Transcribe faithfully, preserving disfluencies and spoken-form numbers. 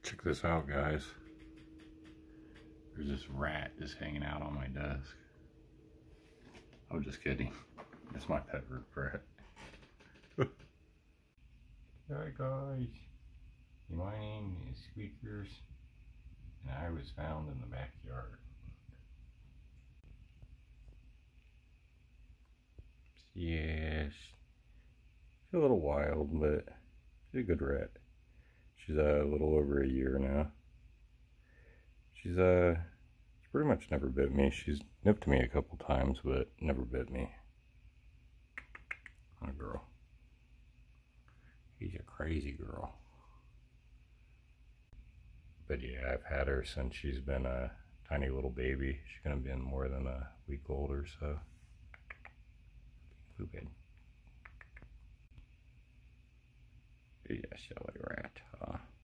Check this out, guys. There's this rat just hanging out on my desk. I'm just kidding. It's my pet rat. Hi guys. My name is Squeakers, and I was found in the backyard. Yes. She's a little wild, but she's a good rat. She's uh, a little over a year now. She's uh, she's pretty much never bit me. She's nipped me a couple times, but never bit me. Oh, girl. She's a crazy girl. But yeah, I've had her since she's been a tiny little baby. She's gonna be more than a week old or so. Too good. Yeah, silly rat.